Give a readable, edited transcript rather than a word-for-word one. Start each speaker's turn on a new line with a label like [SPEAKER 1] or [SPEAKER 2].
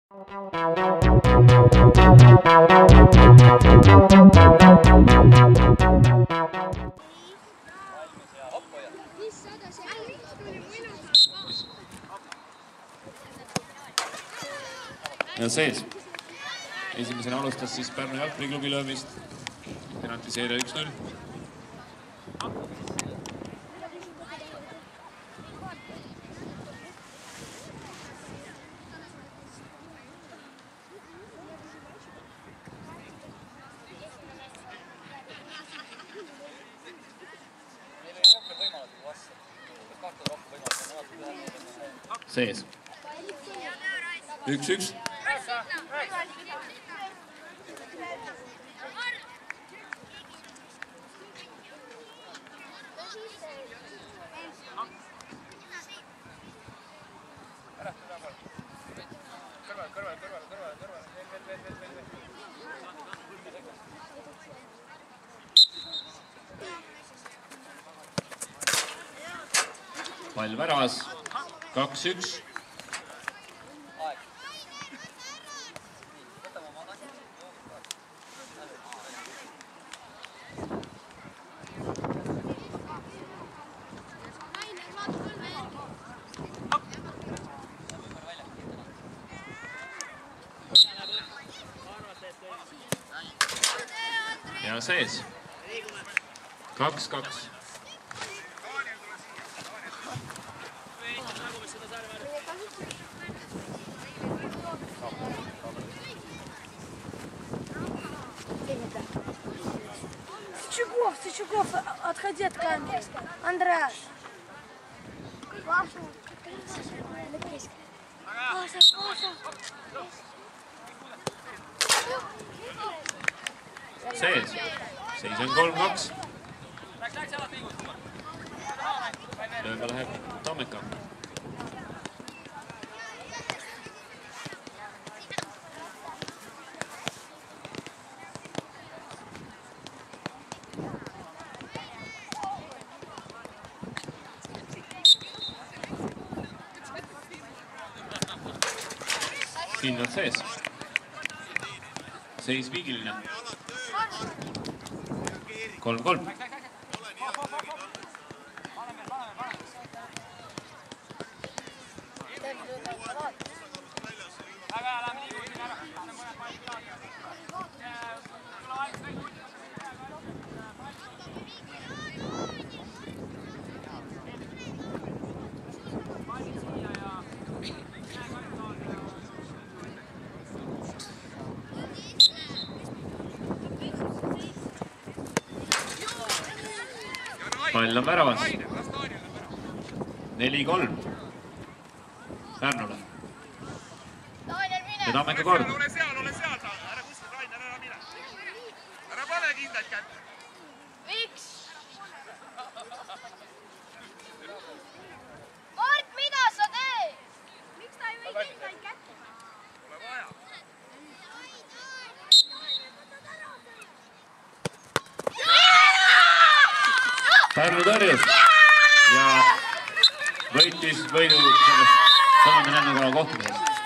[SPEAKER 1] Ja sees. Esimesena alustas siis Pärnu jalgpalliklubi löömist. Penaltiseeria 1-0. Sees. 1-1. Pall väravas. 2-1. Ja sees. 2-2.
[SPEAKER 2] Сычугов, отходи от камеры. Андраш. Паша.
[SPEAKER 1] Sees. Seis on 3-2. Lööma läheb Tammeka. Siin on sees. Seis viigiline. 3-3. Pall on väravas. 4-3. Pärnule. Ja Tammeka kord.
[SPEAKER 3] Ole seal, ära kuskil, Rainer, ära mine. Ära pane kindlalt kätte.
[SPEAKER 2] Miks? Mart, mida sa teed? Miks ta ei või kindlalt kätte?
[SPEAKER 3] Pole vaja.
[SPEAKER 1] Pärnu tõrjus ja võitis võidu sellest 3. nädala kohtumisest.